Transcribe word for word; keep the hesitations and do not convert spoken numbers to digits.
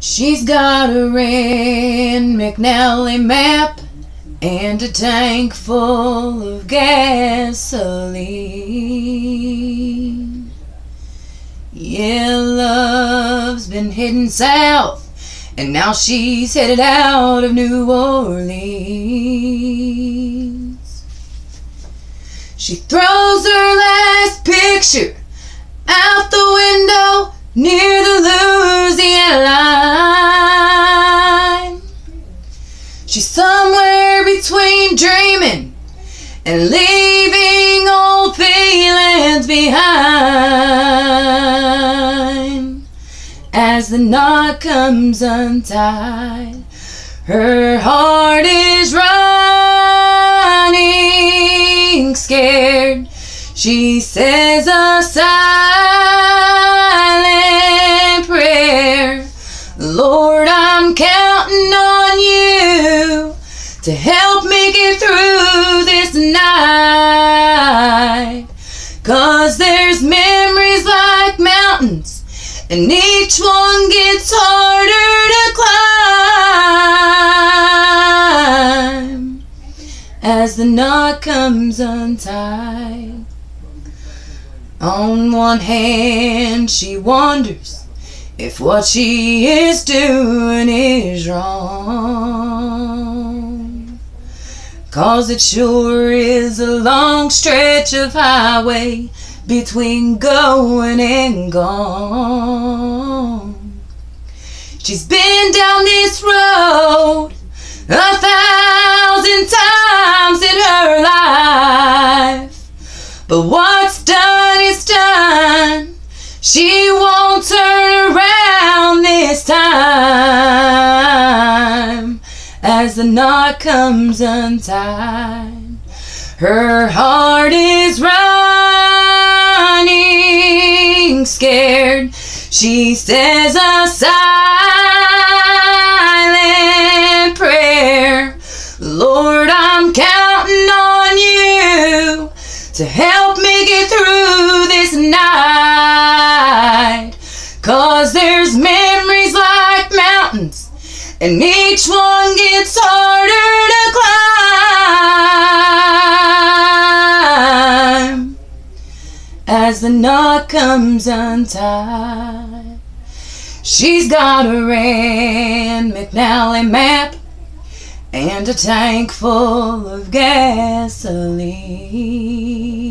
She's got a Rand McNally map and a tank full of gasoline. Yeah, love's been heading south, and now she's headed out of New Orleans. She throws her last picture out the window near the Louisiana line. She's somewhere between dreaming and leaving old feelings behind. As the knot comes untied, her heart is running scared. She says a silent prayer. Lord, I'm counting on you to help me get through this night. 'Cause there's memories like mountains, and each one gets harder to climb as the knot comes untied. On one hand, she wonders if what she is doing is wrong, 'cause it sure is a long stretch of highway between going and gone. She's been down this road a thousand times in her life, but what's done is done. She won't turn around this time. As the knot comes untied, her heart is running scared. She says a silent prayer. Lord, I'm counting on you to help me get through this night. 'Cause there's memories like mountains, and each one gets harder to climb as the knot comes untied. She's got a Rand McNally map and a tank full of gasoline.